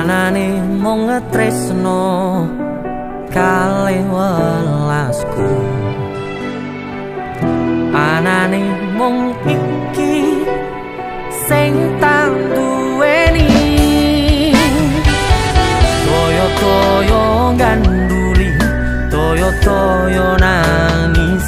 Anane mung ngetresno kalih welasku, anane mung iki sing tak duweni. Toyo-toyo ganduli, toyo-toyo nangis